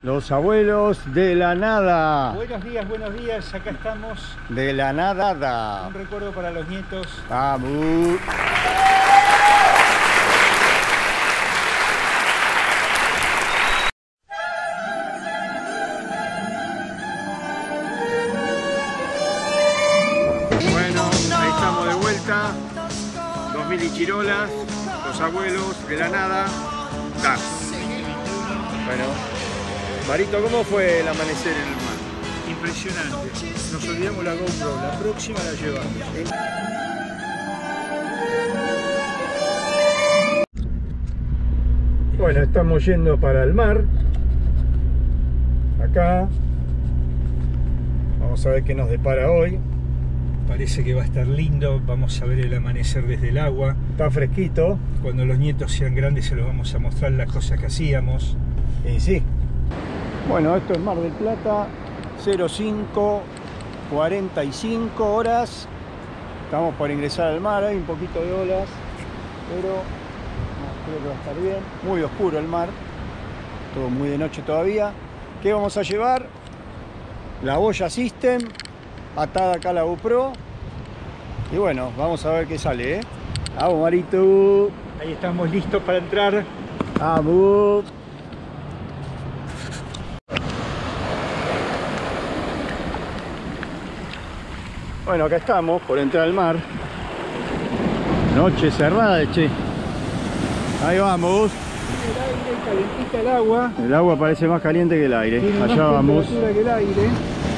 Los abuelos de la nada. Buenos días, acá estamos. De la nada. Un recuerdo para los nietos. Vamos. Bueno, ahí estamos de vuelta. 2000 y chirolas, los abuelos de la nada. Da. Bueno, Marito, ¿cómo fue el amanecer en el mar? Impresionante. Nos olvidamos la GoPro, la próxima la llevamos. Bueno, estamos yendo para el mar. Acá. Vamos a ver qué nos depara hoy. Parece que va a estar lindo, vamos a ver el amanecer desde el agua. Está fresquito. Cuando los nietos sean grandes se los vamos a mostrar las cosas que hacíamos. Y sí. Bueno, esto es Mar del Plata, 05:45 horas. Estamos por ingresar al mar, hay un poquito de olas, pero no, creo que va a estar bien. Muy oscuro el mar, todo muy de noche todavía. ¿Qué vamos a llevar? La boya System, atada acá a la GoPro. Y bueno, vamos a ver qué sale, ¿eh? Vamos, Marito. Ahí estamos listos para entrar. Vamos. Bueno, acá estamos por entrar al mar. Noche cerrada, che. Ahí vamos. El aire, calentita el agua. El agua parece más caliente que el aire. Tiene Allá más vamos. temperatura que el aire.